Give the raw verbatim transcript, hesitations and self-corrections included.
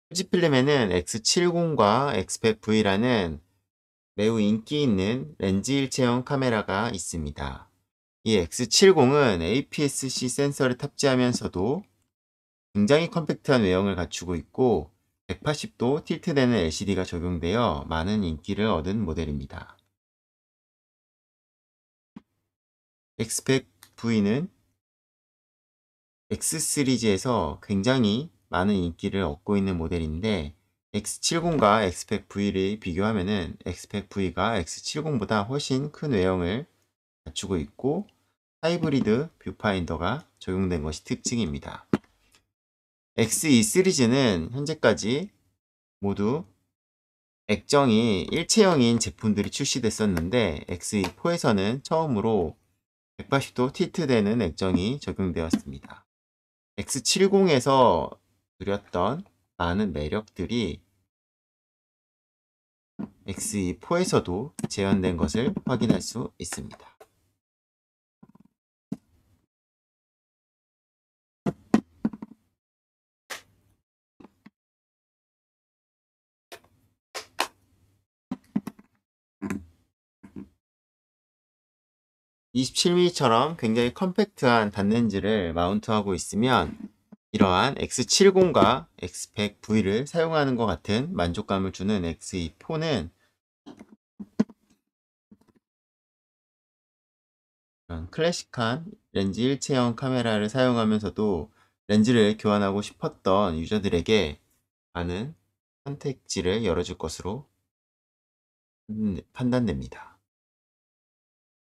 후지필름에는 엑스 칠십과 엑스백브이라는 매우 인기 있는 렌즈 일체형 카메라가 있습니다. 이 엑스 칠십은 에이피에스-C 센서를 탑재하면서도 굉장히 컴팩트한 외형을 갖추고 있고 백팔십 도 틸트되는 엘시디가 적용되어 많은 인기를 얻은 모델입니다. 엑스백브이는 X 시리즈에서 굉장히 많은 인기를 얻고 있는 모델인데 엑스 칠십과 엑스백브이를 비교하면 엑스백브이가 엑스 칠십보다 훨씬 큰 외형을 갖추고 있고 하이브리드 뷰파인더가 적용된 것이 특징입니다. 엑스이 시리즈는 현재까지 모두 액정이 일체형인 제품들이 출시됐었는데 엑스이사에서는 처음으로 백팔십 도 틸트되는 액정이 적용되었습니다. 엑스 칠십에서 누렸던 많은 매력들이 엑스이사에서도 재현된 것을 확인할 수 있습니다. 이십칠 밀리미터처럼 굉장히 컴팩트한 단렌즈를 마운트하고 있으면 이러한 엑스 칠십과 엑스백브이를 사용하는 것 같은 만족감을 주는 엑스이사는 클래식한 렌즈 일체형 카메라를 사용하면서도 렌즈를 교환하고 싶었던 유저들에게 많은 선택지를 열어줄 것으로 판단됩니다.